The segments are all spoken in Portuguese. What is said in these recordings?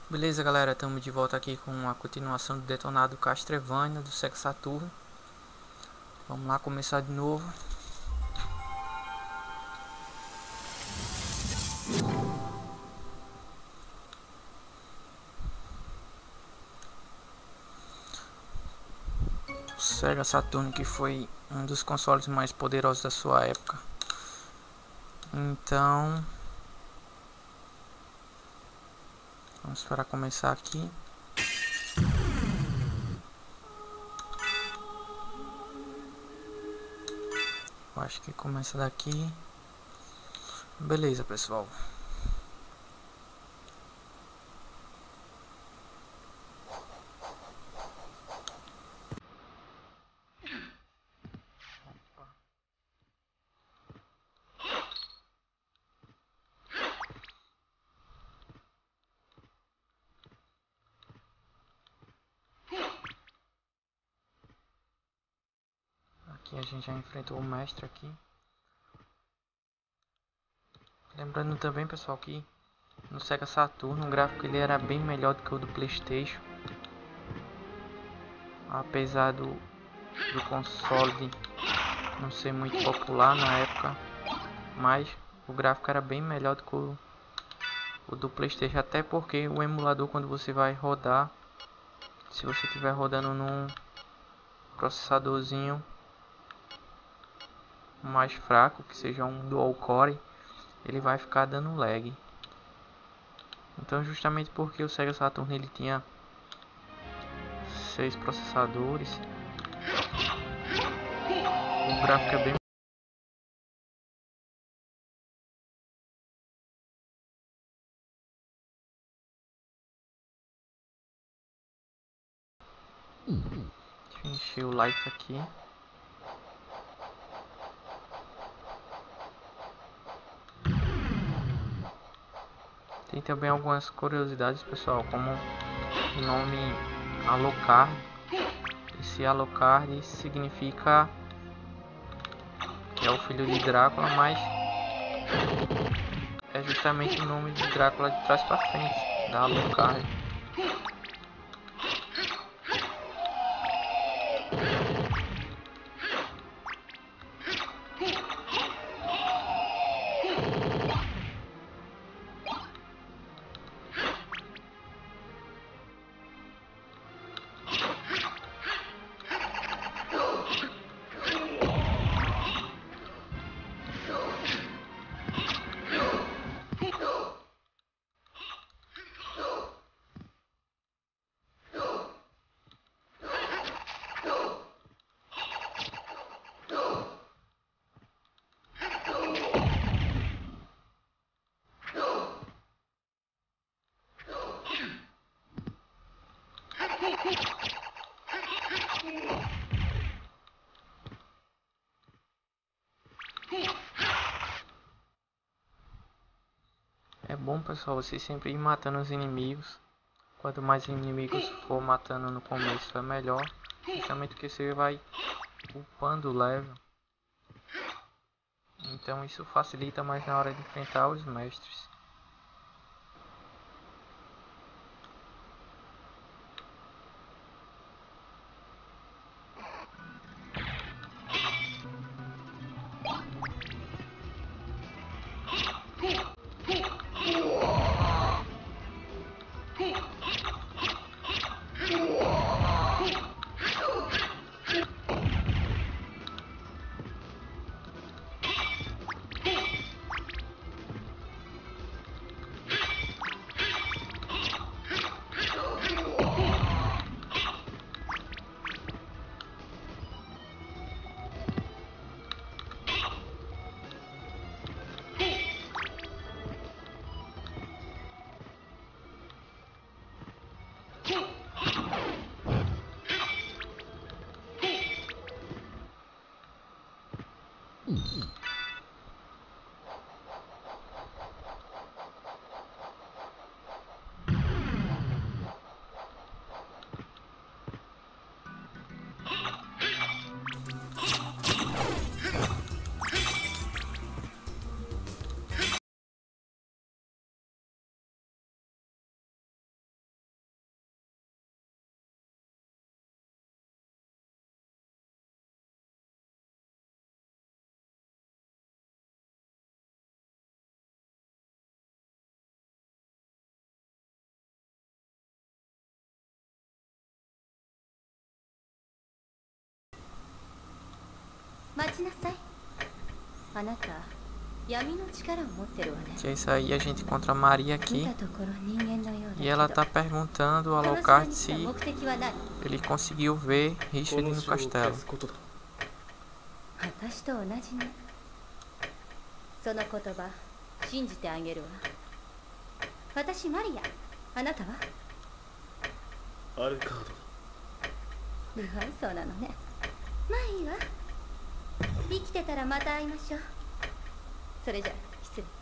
Beleza, galera, estamos de volta aqui com a continuação do detonado Castlevania do Sega Saturn. Vamos lá começar de novo. O Sega Saturn, que foi um dos consoles mais poderosos da sua época. Então, vamos para começar aqui. Eu acho que começa daqui. Beleza, pessoal. Aqui a gente já enfrentou o mestre aqui. Lembrando também, pessoal, que no Sega Saturn o gráfico ele era bem melhor do que o do PlayStation. Apesar do console não ser muito popular na época, mas o gráfico era bem melhor do que o do PlayStation, até porque o emulador, quando você vai rodar, se você estiver rodando num processadorzinho mais fraco, que seja um dual core, ele vai ficar dando lag. Então, justamente porque o Sega Saturn ele tinha 6 processadores, o gráfico é bem Deixa eu encher o like aqui. Tem também algumas curiosidades, pessoal, como o nome Alucard. Esse Alucard significa que é o filho de Drácula, mas é justamente o nome de Drácula de trás para frente, da Alucard. É bom, pessoal, você sempre ir matando os inimigos. Quanto mais inimigos for matando no começo é melhor, justamente porque você vai upando o level. Então isso facilita mais na hora de enfrentar os mestres. 待ちなさい。あなた闇の力を持ってるわね。 Que é isso aí, a gente encontra a Maria 見 aqui たところ人間のようだ e け ela ど tá perguntando ao この城 Alucard に来た se 目的は何？ ele conseguiu ver こ Richard の no 城を消 castelo. すことだ。 私と同じね。その言葉信じてあげるわ。私マリア、あなたは？ アルカードだ。 不愛想なのね。まあいいわ。生きてたらまた会いましょう。それじゃ失礼。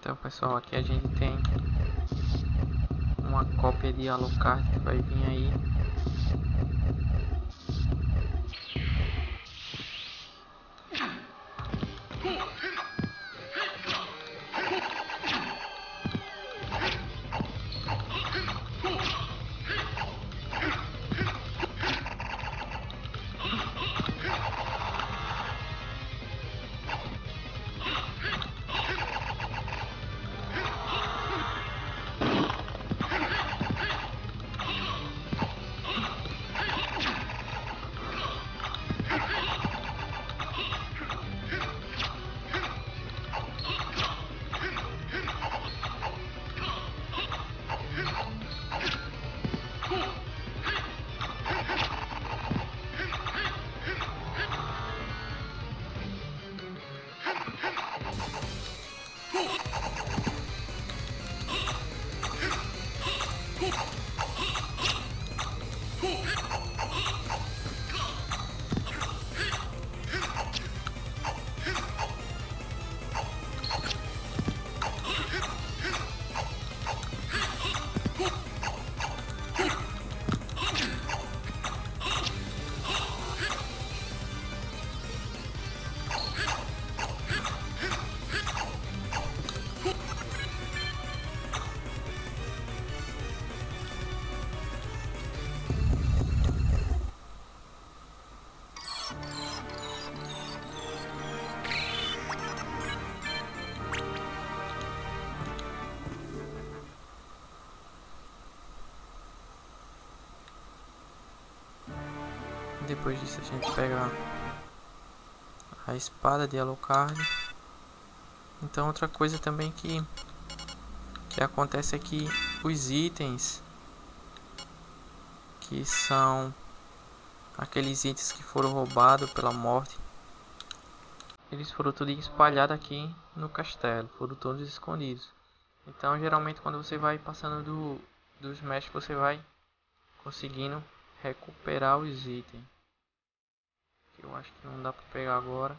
Então pessoal, aqui a gente tem uma cópia de Alucard que vai vir aí. Depois disso a gente pega a espada de Alucard. Então outra coisa também que acontece é que os itens, que são aqueles itens que foram roubados pela morte, eles foram tudo espalhados aqui no castelo, foram todos escondidos. Então geralmente quando você vai passando dos mestres, você vai conseguindo recuperar os itens. Que eu acho que não dá para pegar agora.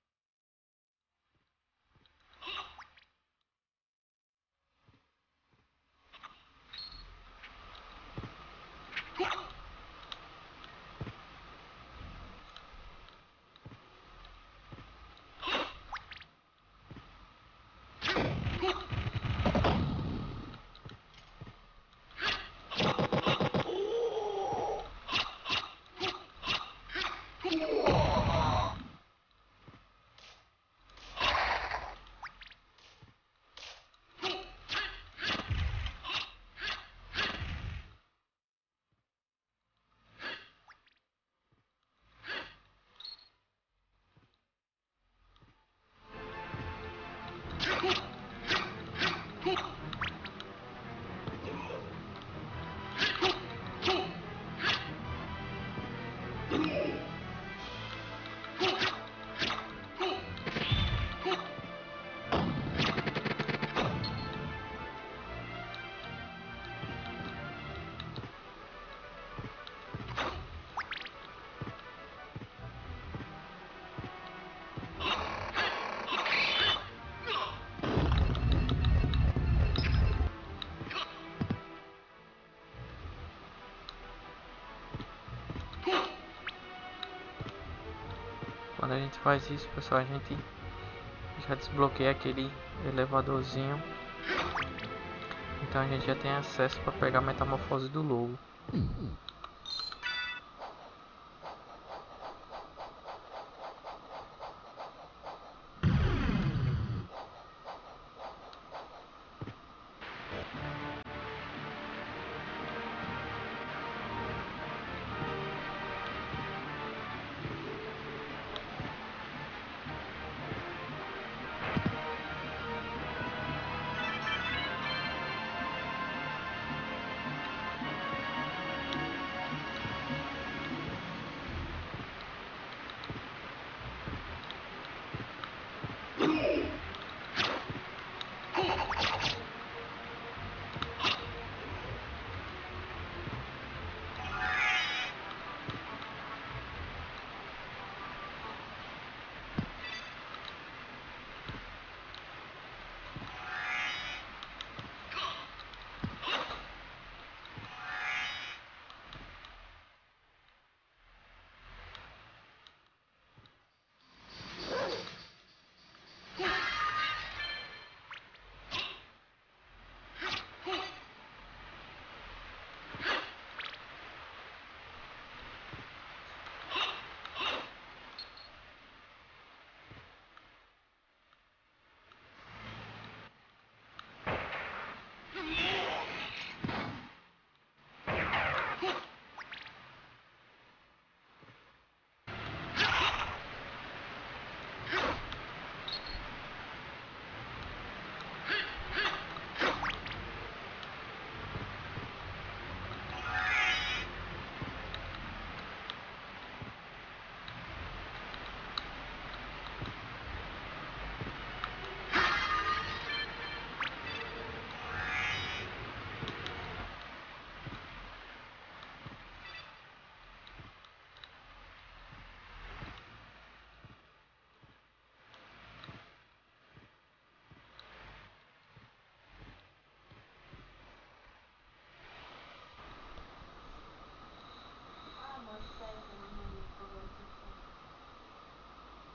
Quando a gente faz isso, pessoal, a gente já desbloqueia aquele elevadorzinho. Então a gente já tem acesso para pegar a metamorfose do lobo.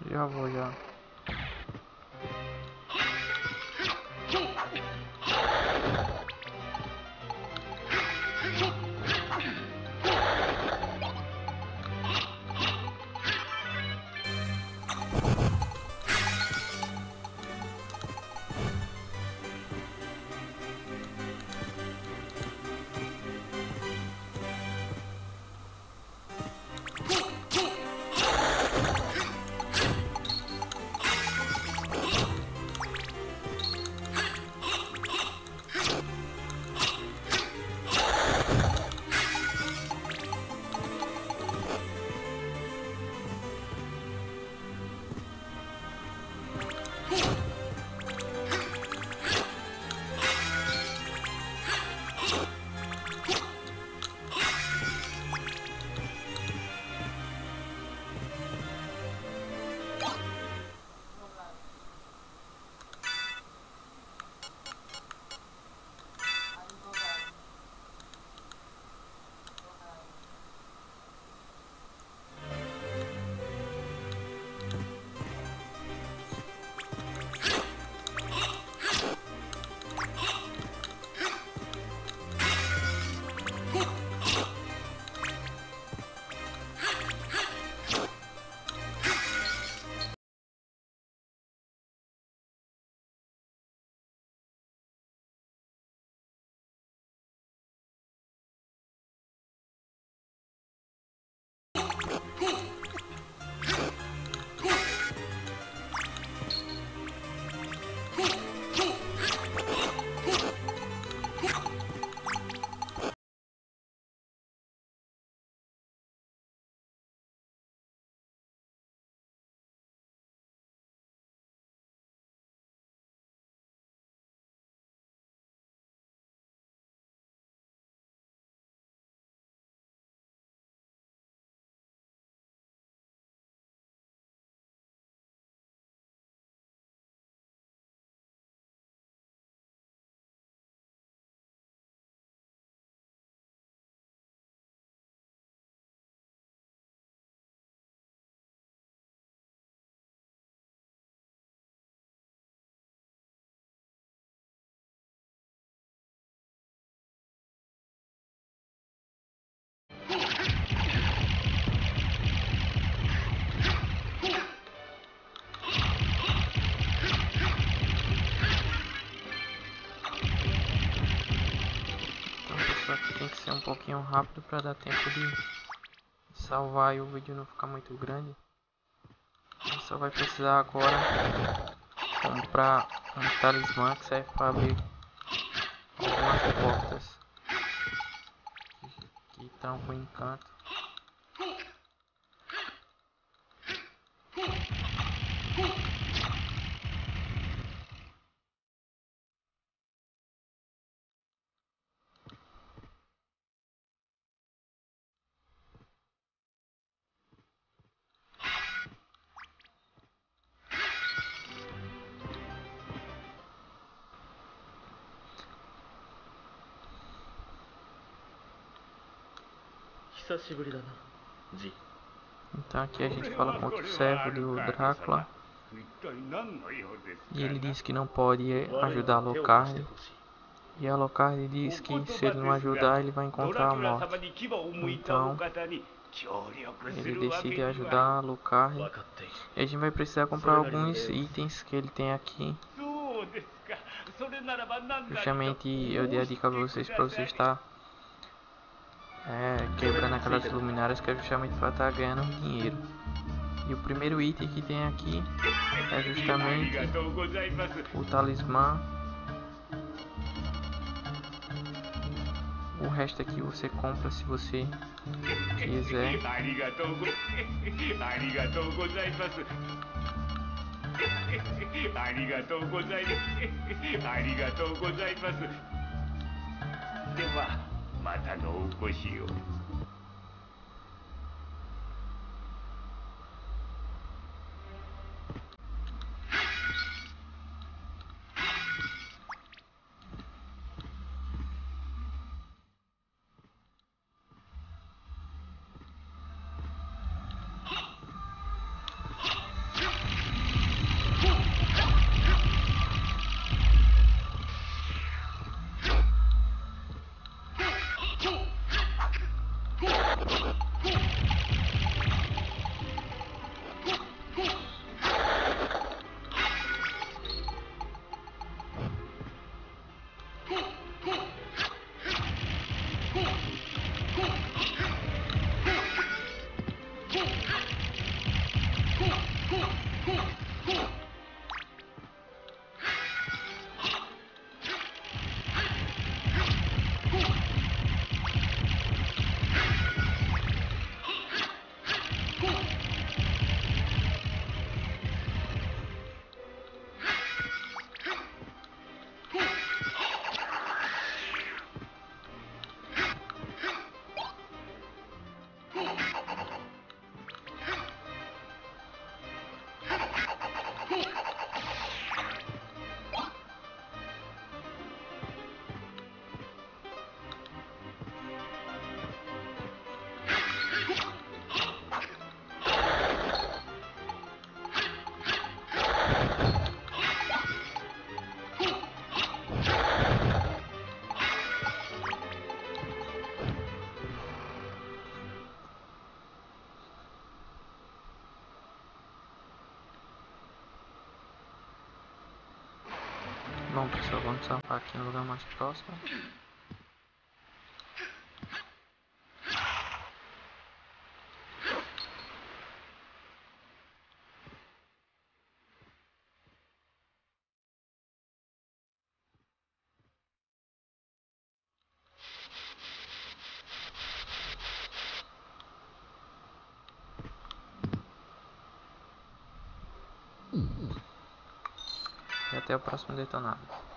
Já vou já. Só que tem que ser um pouquinho rápido para dar tempo de salvar e o vídeo não ficar muito grande. Você só vai precisar agora comprar um talismã que serve para abrir algumas portas que estão com encanto. Então aqui a gente fala com outro servo do Drácula e ele diz que não pode ajudar Alucard, e Alucard diz que se ele não ajudar ele vai encontrar a morte. Então ele decide ajudar Alucard e a gente vai precisar comprar alguns itens que ele tem aqui. Justamente eu dei a dica a vocês para você estar quebrando aquelas luminárias, que é justamente para estar ganhando dinheiro. E o primeiro item que tem aqui é justamente o talismã. O resto aqui você compra se você quiser. Bom, pessoal, vamos salvar aqui no lugar mais próximo. E até o próximo detonado.